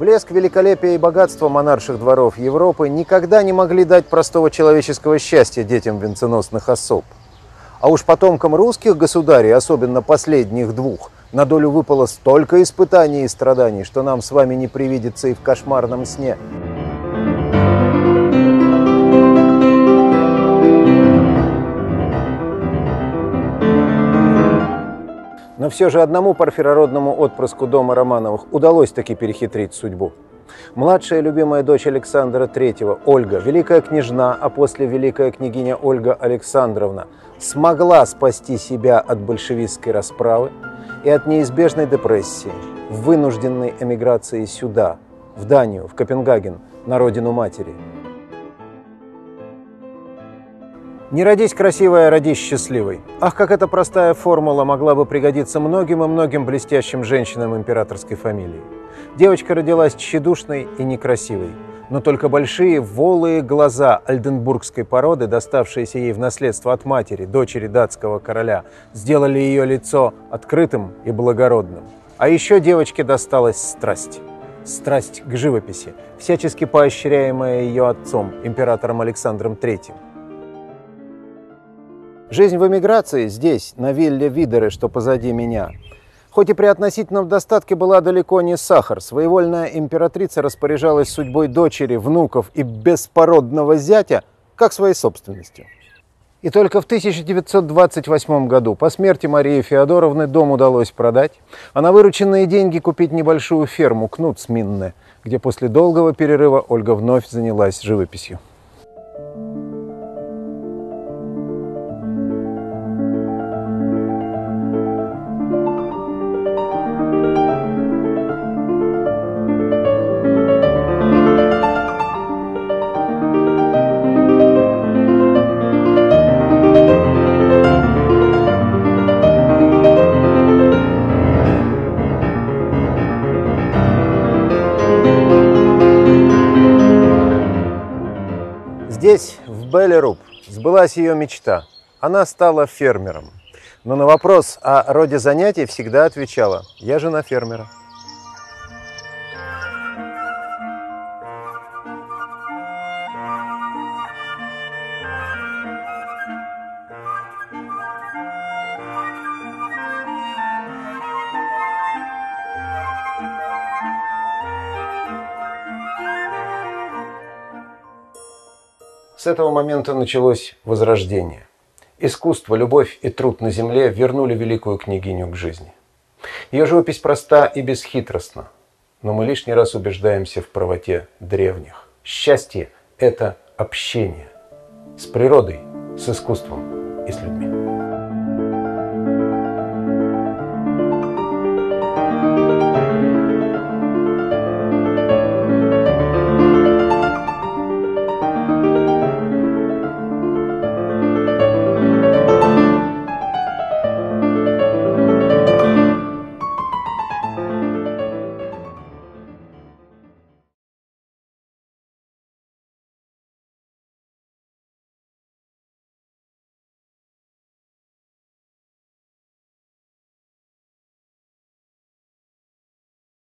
Блеск, великолепие и богатство монарших дворов Европы никогда не могли дать простого человеческого счастья детям венценосных особ. А уж потомкам русских государей, особенно последних двух, на долю выпало столько испытаний и страданий, что нам с вами не привидится и в кошмарном сне. Но все же одному парфирородному отпрыску дома Романовых удалось таки перехитрить судьбу. Младшая любимая дочь Александра III, Ольга, великая княжна, а после великая княгиня Ольга Александровна, смогла спасти себя от большевистской расправы и от неизбежной депрессии в вынужденной эмиграции сюда, в Данию, в Копенгаген, на родину матери. Не родись красивой, а родись счастливой. Ах, как эта простая формула могла бы пригодиться многим и многим блестящим женщинам императорской фамилии. Девочка родилась тщедушной и некрасивой, но только большие волые глаза ольденбургской породы, доставшиеся ей в наследство от матери, дочери датского короля, сделали ее лицо открытым и благородным. А еще девочке досталась страсть. Страсть к живописи, всячески поощряемая ее отцом, императором Александром III. Жизнь в эмиграции здесь, на вилле Видеры, что позади меня, хоть и при относительном достатке была далеко не сахар, своевольная императрица распоряжалась судьбой дочери, внуков и беспородного зятя как своей собственностью. И только в 1928 году, по смерти Марии Феодоровны, дом удалось продать, а на вырученные деньги купить небольшую ферму Кнутсминне, где после долгого перерыва Ольга вновь занялась живописью. Здесь, в Белеруп, сбылась ее мечта. Она стала фермером. Но на вопрос о роде занятий всегда отвечала: «Я жена фермера». С этого момента началось возрождение. Искусство, любовь и труд на земле вернули великую княгиню к жизни. Ее живопись проста и бесхитростна, но мы лишний раз убеждаемся в правоте древних. Счастье – это общение с природой, с искусством и с людьми.